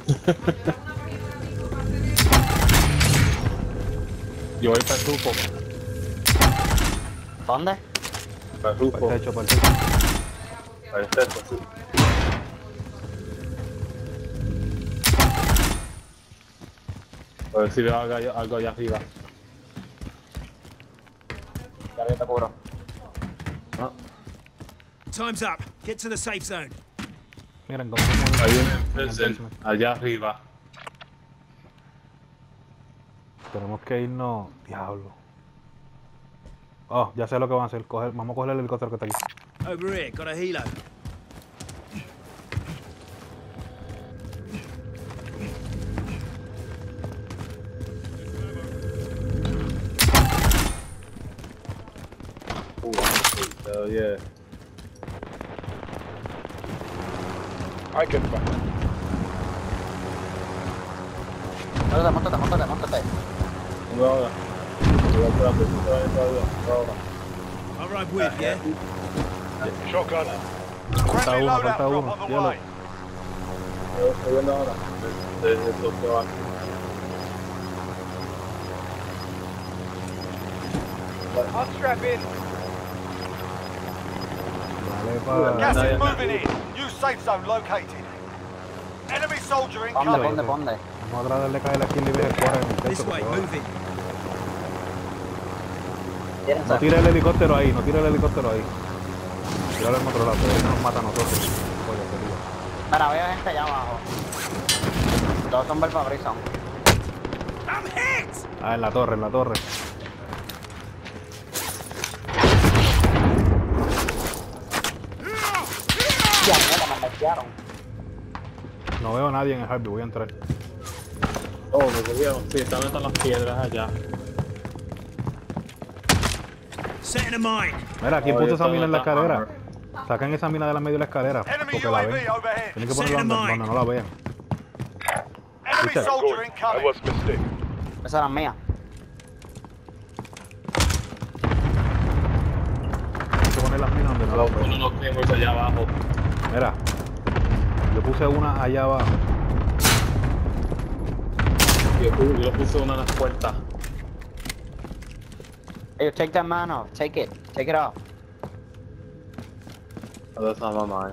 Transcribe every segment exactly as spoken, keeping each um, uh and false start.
Yo voy para el rufo. ¿Dónde? Para el rufo. Para el techo, para el techo. Para el techo, sí. A ver si veo algo, allá- algo allá arriba. Ya yo te cubro. No. Time's up. Get to the safe zone. Mira, encontramos Hay un en el Enfield basement. allá arriba. Tenemos que irnos. Diablo. Oh, ya sé lo que van a hacer. Coger, vamos a coger el helicóptero que está aquí. Over here. Got a helo. Hell yeah. I can back. Móntate, móntate, móntate, móntate. Tengo ahora. Voy a esperar, pero no te vayas todavía. Ahora. I'll ride with, yeah? Shotgun. Falta Friendly uno, loadout falta drop uno. on the Cielo. way. Yo estoy viendo ahora. Desde esos que van. Unstrap in. Dale para. Gas no, is no. moving in. New safe zone located. Enemy soldier ¿Dónde, incoming. dónde, dónde? Vamos a tratar de caer aquí en nivel cuatro en el This techo. way. por favor. Move it. Tírense. No tire el helicóptero ahí, no tire el helicóptero ahí. Tíralo en otro lado, que ahí nos mata a nosotros. Oye, querido. Mira, veo gente allá abajo. Todos son Belfabrizon. I'm hit! Ah, en la torre, en la torre. Ya, mira, me mezclaron. No veo a nadie en el Harvey, voy a entrar. Oh, me cogieron. Sí, están están las piedras allá. Setting a mine. Mira, ¿quién Oh, puso yo esa mina en la estaba- escalera? Saquen esa mina de la medio de la escalera, Enemy porque la U A ven. V overhead. Tienen que ponerla donde, donde no la vean. Enemy Richard. soldier incoming. mistaken. Esa era mía. Hay que poner las minas donde no la Los vean. unos claymores allá abajo. Mira, yo puse una allá abajo. Yo, pu- yo puse una en las puertas. Hey, take that man off. Take it. Take it off. Oh, that's not mine.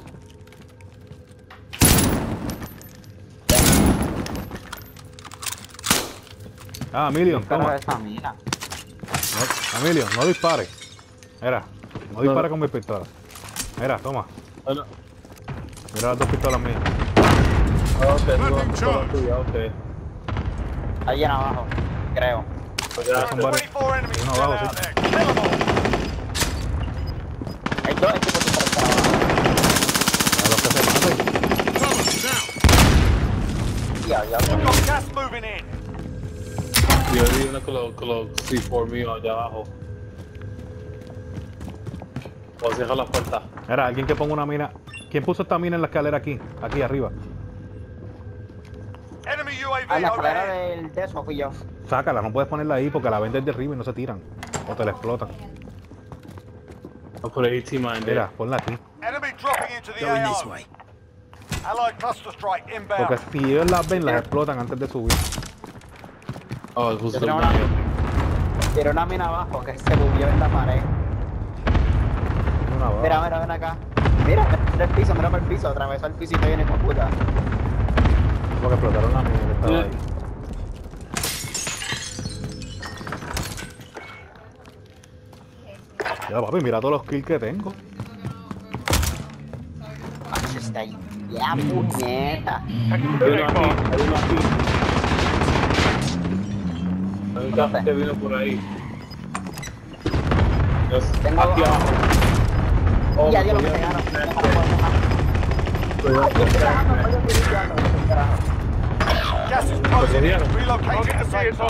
Ah, Emilio, Pero toma. esa mina. No, Emilio, no dispare. Mira, no dispare con mi pistola. Mira, toma. Bueno, Mira las dos pistolas mías. ok, tengo la pistola tuya, ok. Alguien abajo, creo. Pues ya, Son varios. twenty-four enemies Uno still abajo, out sí. there. Kill them all. Hay dos equipos de por abajo. A los que se maten. Ya, ya. We've got gas moving in. yo di una con los, con los C cuatro míos allá abajo. Voy a cerrar las puertas. Mira, alguien que ponga una mina. ¿Quién puso esta mina en la escalera aquí? Aquí arriba. Enemy U A Ah, V la escalera overhead. del de eso fui yo. Sácala, no puedes ponerla ahí porque la ven desde arriba y no se tiran. O te la explotan. I'll put an AT mine there. Mira, ponla aquí. Enemy dropping into the Going A this O. way. Allied cluster strike inbound. Porque si ellos las ven, las explotan antes de subir. Oh, it was Yo the tengo una, one. tiré una mina abajo que se bugueó en la pared. Una Mira, bala. mira, ven acá. Mira, mira el piso, mira para el piso, atravesó el piso y te viene con puta. Porque explotaron la mina que estaba ahí. Ya, papi, mira todos los kills que tengo. Ah, está ahí. Ya, puñeta. Hay uno aquí, hay uno aquí. Hay un carro que vino por ahí. Dios, Tengo aquí dos. abajo. Oh, Ya, Dios, lo me que cogieron. pegaron. No puedo dejar. Cuidado, Ay, estoy grabando, oye, estoy limpiando, estoy grabando. Gas is Me closing in. cogieron. Relocating the safe zone.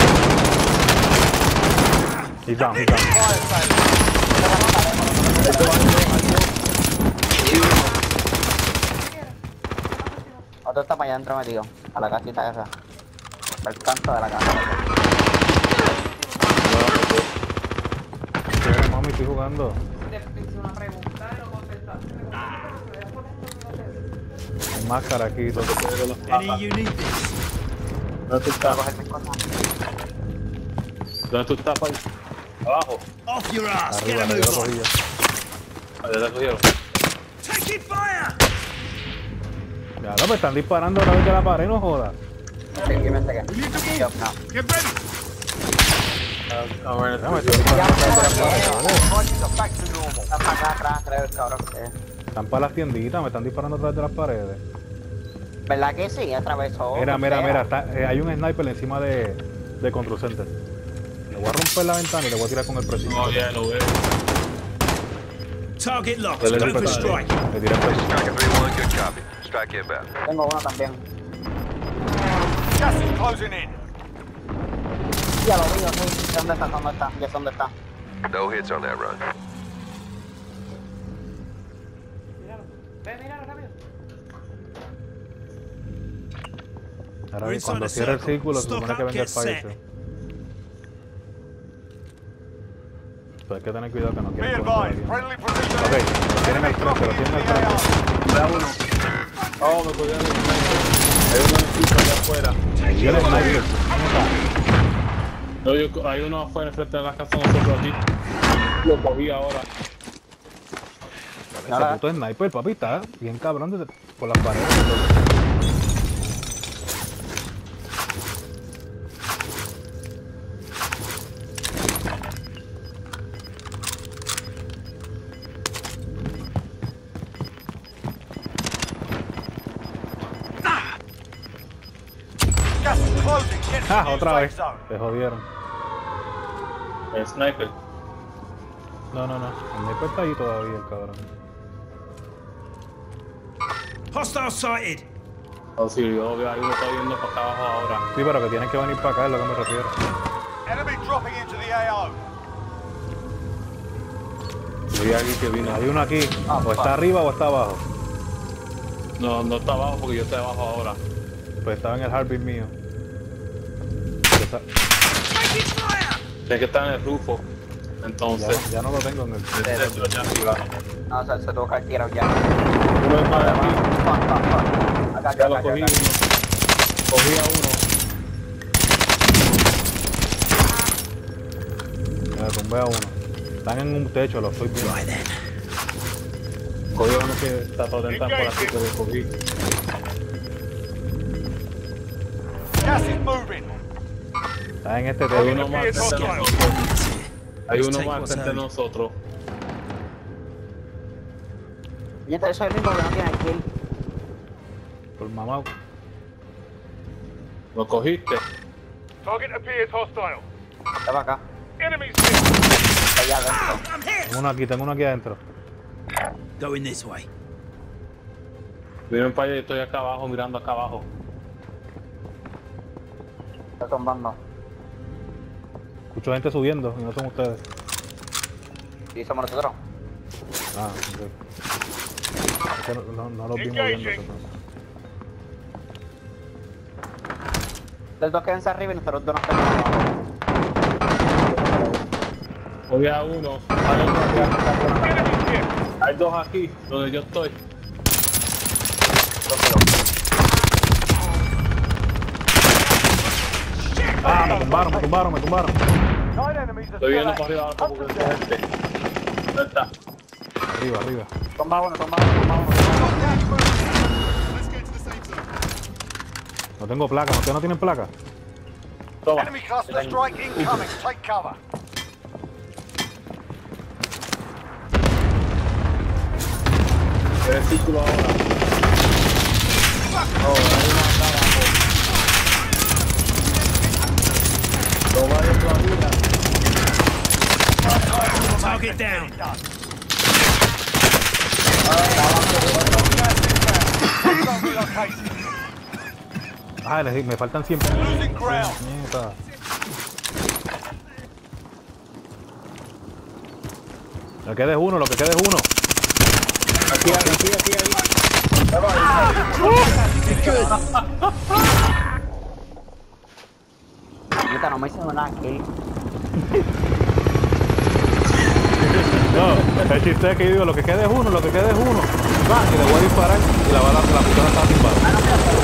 He's down, he's down. Fire sale. Otro está para allá adentro metido, a la casita esa. Al canto de la casa. ¿Qué, mami? Estoy jugando. Te hice una pregunta y no contestaste. Sin máscara aquí. Todo. Any you need this. ¿Dónde tú Voy a estás? coger mis cosas. ¿Dónde tú estás, Pai? Abajo. Off your ass. Get Arriba, a me lo move cogí on. Ah, ya te cogieron. Taking fire. Ya, no, me están disparando a través de la pared, no jodas. Sí, give me a second. We need to move. Yup, no. Get ready. Ah, ah, bueno, Ya, me sí. están disparando a través de la pared, Ya, ¿vale? Prices are back to normal. Está para acá atrás, creo, el cabrón. Eh, Están para las tienditas, me están disparando a través de las paredes. ¿Verdad que sí? Atravesó. Mira, o mira, sea. mira, está- eh, hay un sniper encima de, de Control Center. Le voy a romper la ventana y le voy a tirar con el preciso. No, ya lo veo. Target locked. Dale, Go dale, for dale. strike. Le tiré el preciso. Striker three one, good copy. Strike inbound. Tengo uno también. Gas is closing in. Ya lo vi, sí. ¿Dónde está? ¿Dónde está? Ya sé dónde está. No hits on that run. Ahora We're bien, inside cuando the cierre el circle. círculo, se Stock supone que up, venga el get set. fire. Pero hay que tener cuidado que no Be quieran coger advised, alguien. friendly precision. Ok, lo tienen al frente, lo tienen al frente. Da uno. Oh, me cogieron el sniper. Hay uno en el piso allá afuera. Yo le sniper. No, yo, hay uno afuera enfrente de la casa de nosotros aquí. Lo cogí ahora. No, Ese la- puto sniper, papi, está bien cabrón desde, por las paredes. Gas is closing. Get to Ah, the new otra safe vez. zone. Te jodieron. El sniper. No, no, no. El sniper está ahí todavía, el cabrón. Hostile sighted. Oh, sí, yo veo ahí uno está viendo para acá abajo ahora. Sí, pero que tienen que venir para acá, es lo que me refiero. Enemy dropping into the A O. Yo vi aquí que vino. Hay uno aquí, Ah, o fuck. está arriba o está abajo. No, no está abajo porque yo estoy abajo ahora. Pues estaba en el heartbeat mío. Está- Taking fire. Sé que está en el rufo. ya, Entonces, ya no lo tengo en el. el techo allá arriba. No, se, se tuvo que haber tirado ya. Uno está de aquí. Fuck, fuck, fuck. Acá, acá, Ya lo acá, cogí acá. uno. Cogí a uno. Me tumbé a uno. Están en un techo, lo estoy viendo. Right then. Cogí a uno que está todo dentro por aquí que lo cogí. Gas is moving. Está en este Hay techo. uno más frente a Hostile. nosotros. Hay Let's uno take más what's frente a owed. nosotros. Y este es el único que no tiene kill. Por mamá. ¿Lo cogiste? Target appears hostile. Está para acá. Enemies Está allá adentro. I'm hit. Tengo uno aquí, tengo uno aquí adentro. Going this way. Miren para allá, yo estoy acá abajo, mirando acá abajo. Está tumbando. Escucho gente subiendo y no son ustedes. Sí, somos nosotros. Ah, ok. Es que no, no, no los vi moviendo. Engaging. Los dos quédense arriba y nosotros dos nos quedamos abajo. Cogí a uno. Hay otro aquí. Hay dos aquí, donde yo estoy. Ah, me tumbaron, me tumbaron, me tumbaron. Nine enemies are Estoy viendo still para arriba active. abajo porque es este. ¿Dónde está? Arriba, arriba. Tumba uno, tumba uno, tumba uno. No tengo placa, ¿ustedes no tienen placa? Toma. Enemy cluster strike incoming. Take cover. El círculo ahora. Oh, hay uno acá abajo. No vayas todavía. Target down. Zone relocated. Ah, les- me faltan cien. Losing ground. Nieta. Lo que quede es uno, lo que quede es uno. Aquí, aquí, aquí, aquí. Neta, no me hicieron nada kill. No, el chiste es que yo digo, lo que quede es uno, lo que quede es uno. Va, que le voy a disparar y la bala, la pistola está sin bala.